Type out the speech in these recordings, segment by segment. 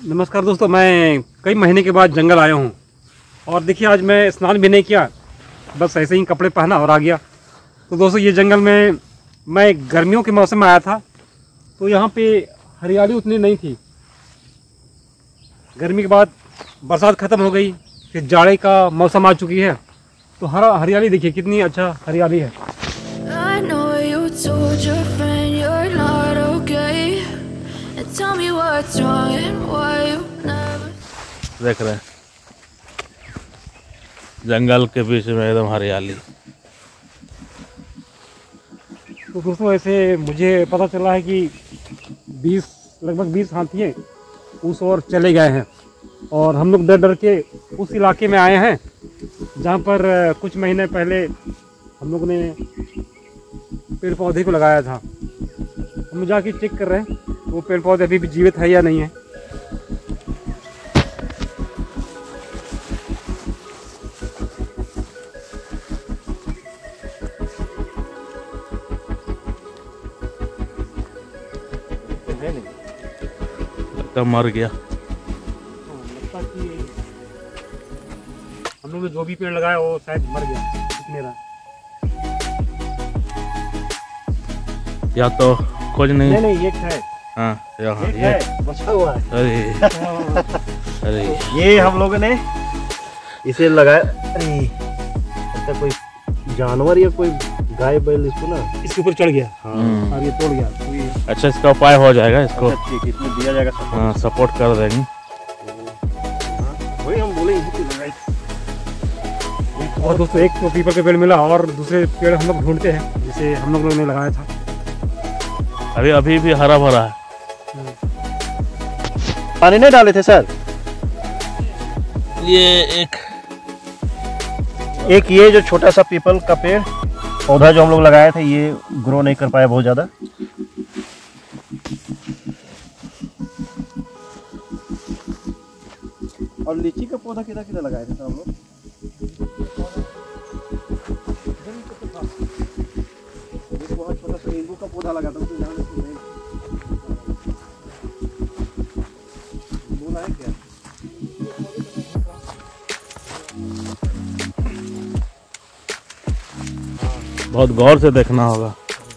नमस्कार दोस्तों, मैं कई महीने के बाद जंगल आया हूँ और देखिए आज मैं स्नान भी नहीं किया, बस ऐसे ही कपड़े पहना और आ गया। तो दोस्तों ये जंगल में मैं गर्मियों के मौसम में आया था, तो यहाँ पे हरियाली उतनी नहीं थी। गर्मी के बाद बरसात ख़त्म हो गई, फिर जाड़े का मौसम आ चुकी है, तो हरियाली देखिए कितनी अच्छा हरियाली है। देख रहे हैं जंगल के बीच में एकदम हरियाली। तो दोस्तों ऐसे मुझे पता चला है कि लगभग 20 हाथी उस ओर चले गए हैं और हम लोग डर डर के उस इलाके में आए हैं जहाँ पर कुछ महीने पहले हम लोग ने पेड़ पौधे को लगाया था। हम जाके चेक कर रहे हैं वो पेड़ पौधे अभी भी जीवित है या नहीं है। लगता मर गया। लगता कि हम लोग ने जो भी पेड़ लगाया वो शायद मर गया, दिख रहा। या तो खोज नहीं। नहीं एक है। हाँ यहाँ एक है, बचा हुआ है। अरे ये हम लोगों ने इसे लगाया। अरे ऐसा कोई जानवर या कोई गाय बैल इसको ना इसके ऊपर चढ़ गया। हाँ और ये तोड़ गया। तो ये अच्छा, इसका उपाय हो जाएगा इसको। ठीक है, इसमें दिया जाएगा सपोर्ट। हाँ सपोर्ट कर देंगे। वही हम बोले इसी पे लगाई। और दोस्तों एक तो पीपल का पेड़ मिला और दूसरे पेड़ हम लोग ढूंढते हैं जिसे हम लोगों ने लगाया था। अभी भी हरा भरा है। पानी नहीं डाले थे सर? ये एक ये जो छोटा सा पीपल का पेड़ पौधा जो हम लोग लगाया था ये ग्रो नहीं कर पाया बहुत ज्यादा। और लीची का पौधा किधर किधर लगाए थे हम लोग? बहुत छोटा सा नींबू का पौधा लगा था, उसमें बोला है क्या? बहुत गौर से देखना होगा।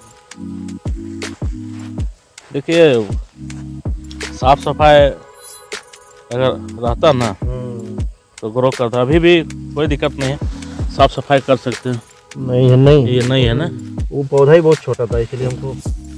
देखिए साफ सफाई अगर रहता ना तो ग्रो करता। अभी भी कोई दिक्कत नहीं है, साफ सफाई कर सकते हैं। नहीं है, नहीं ये नहीं है ना, वो पौधा ही बहुत छोटा था इसलिए हमको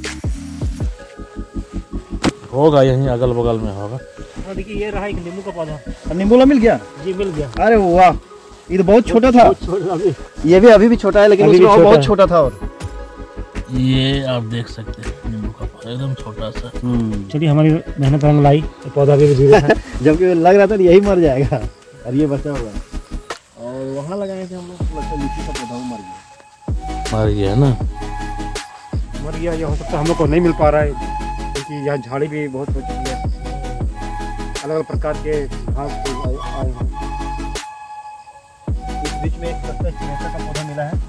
होगा यहीं अगल बगल में होगा। हाँ देखिए ये रहा एक नींबू का पौधा। नींबूला मिल गया जी मिल गया। अरे वाह, ये तो बहुत छोटा था। ये भी अभी भी छोटा है लेकिन उसमें बहुत छोटा था। और ये आप देख सकते हैं नींबू का पौधा एकदम छोटा सा। चलिए हमारी मेहनत रंग लाई, पौधा भी जीवित है। जबकि लग रहा था यही मर जाएगा और ये बचा हुआ है। और वहाँ लगाए थे हम लोग, लगता लीची का पौधा मर गया। मर गया ना, मर गया। ये हो सकता है हम लोग को नहीं मिल पा रहा है क्योंकि यहाँ झाड़ी भी बहुत हो चुकी है, अलग अलग प्रकार के घास आए हैं। इस बीच में एक चिरैता का पौधा मिला है।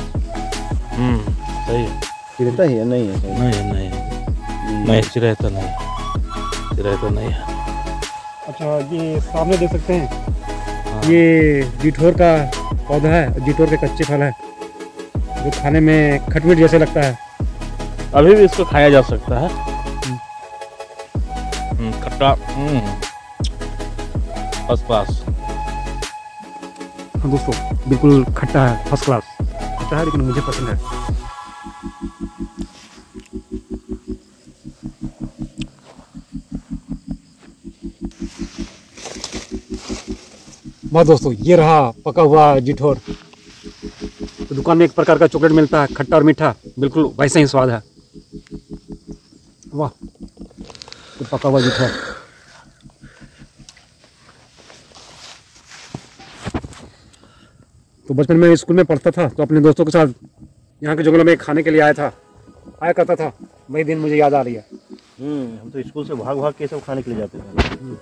सही है। चिरैता ही है? नहीं है सही। नहीं चिरैता नहीं, चिरैता नहीं है। अच्छा ये सामने देख सकते हैं, ये जीठोर का पौधा है। जीठोर के कच्चे फल है जो खाने में खटमिट जैसे लगता है। अभी भी इसको खाया जा सकता है। खट्टा फर्स्ट क्लास। हाँ दोस्तों बिल्कुल खट्टा है, फर्स्ट क्लास खट्टा है, लेकिन मुझे पसंद है। बस दोस्तों ये रहा पका हुआ जीठोर। तो दुकान में एक प्रकार का चॉकलेट मिलता है, खट्टा और मीठा, बिल्कुल वैसे ही स्वाद है। वाह, तो पका हुआ जीठोर। तो बचपन में स्कूल में पढ़ता था तो अपने दोस्तों के साथ यहाँ के जंगलों में खाने के लिए आया करता था। वही दिन मुझे याद आ रही है। हम तो स्कूल से भाग भाग के सब खाने के लिए जाते थे।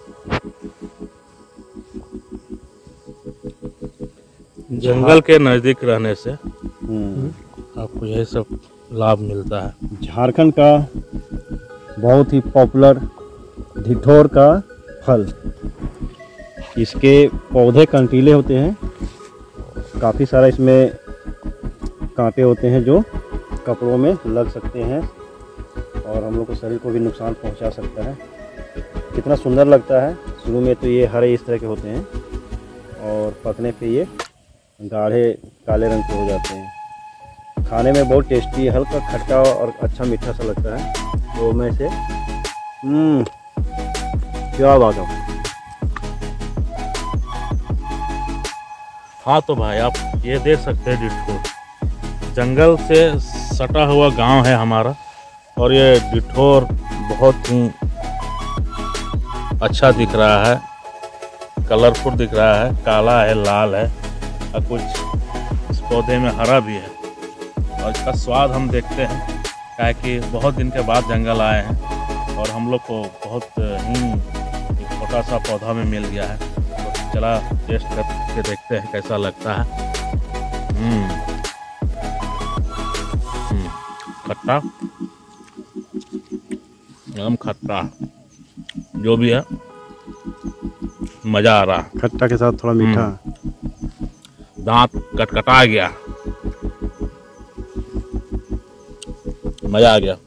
जंगल के नज़दीक रहने से आपको यही सब लाभ मिलता है। झारखंड का बहुत ही पॉपुलर ढिठोर का फल। इसके पौधे कंटीले होते हैं, काफ़ी सारा इसमें कांटे होते हैं जो कपड़ों में लग सकते हैं और हम लोग को शरीर को भी नुकसान पहुंचा सकता है। कितना सुंदर लगता है। शुरू में तो ये हरे इस तरह के होते हैं और पकने पे ये गाढ़े काले रंग के हो जाते हैं। खाने में बहुत टेस्टी, हल्का खट्टा और अच्छा मीठा सा लगता है। तो मैं इसे क्या बात है। हाँ तो भाई आप ये देख सकते हैं डिठौर जंगल से सटा हुआ गांव है हमारा, और ये डिठौर बहुत ही अच्छा दिख रहा है, कलरफुल दिख रहा है, काला है, लाल है और कुछ इस पौधे में हरा भी है। और इसका स्वाद हम देखते हैं, क्या कि बहुत दिन के बाद जंगल आए हैं और हम लोग को बहुत ही एक छोटा सा पौधा में मिल गया है। तो चला टेस्ट करके देखते हैं कैसा लगता है। खट्टा, एकदम खट्टा, जो भी है मज़ा आ रहा है। खट्टा के साथ थोड़ा मीठा। दांत कटकटा गया, मज़ा आ गया।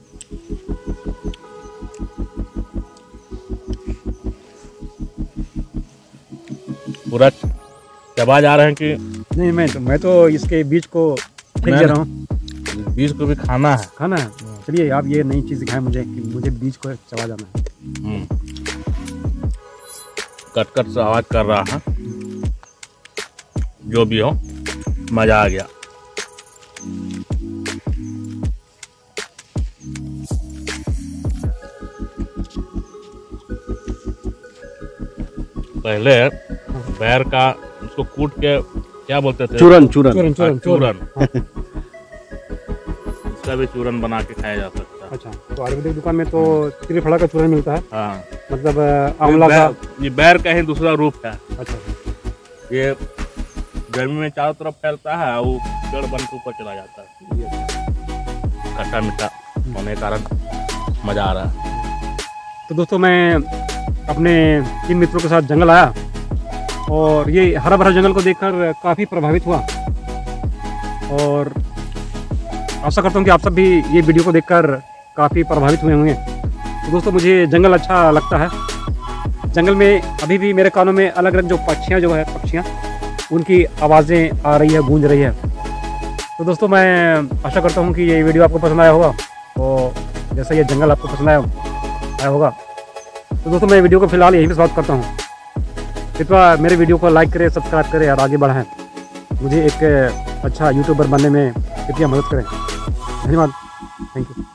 पूरा चबा जा रहे हैं कि नहीं, मैं तो इसके बीज को फेंक दे रहा हूँ। बीज को भी खाना है। खाना है। चलिए आप ये नई चीज़ दिखाएं मुझे कि मुझे बीज को चबा जाना है। कट कट से आवाज़ कर रहा है। जो भी हो, मज़ा आ गया। पहले बैर का उसको कूट के क्या बोलते थे? चूरन। चूरन। इसका भी चूरन बना के खाया जा सकता है। अच्छा, तो आयुर्वेदिक दुकान में तो त्रिफला का चूरन मिलता है। हाँ, मतलब आंवला का। ये बैर का ही दूसरा रूप है। अच्छा, ये गर्मी में चारों तरफ फैलता है, वो पेड़ बन के ऊपर चला जाता है। खट्टा मीठा होने के कारण मज़ा आ रहा है। तो दोस्तों मैं अपने 3 मित्रों के साथ जंगल आया और ये हरा भरा जंगल को देखकर काफ़ी प्रभावित हुआ और आशा करता हूँ कि आप सब भी ये वीडियो को देखकर काफ़ी प्रभावित हुए होंगे। तो दोस्तों मुझे जंगल अच्छा लगता है। जंगल में अभी भी मेरे कानों में अलग अलग जो पक्षियाँ उनकी आवाज़ें आ रही है, गूंज रही है। तो दोस्तों मैं आशा करता हूँ कि ये वीडियो आपको पसंद आया होगा और जैसा ये जंगल आपको पसंद आया होगा। तो दोस्तों मैं वीडियो को फिलहाल यहीं पे समाप्त करता हूँ। कृपया मेरे वीडियो को लाइक करें, सब्सक्राइब करें और आगे बढ़ाएं। मुझे एक अच्छा यूट्यूबर बनने में कृपया मदद करें। धन्यवाद। Thank you.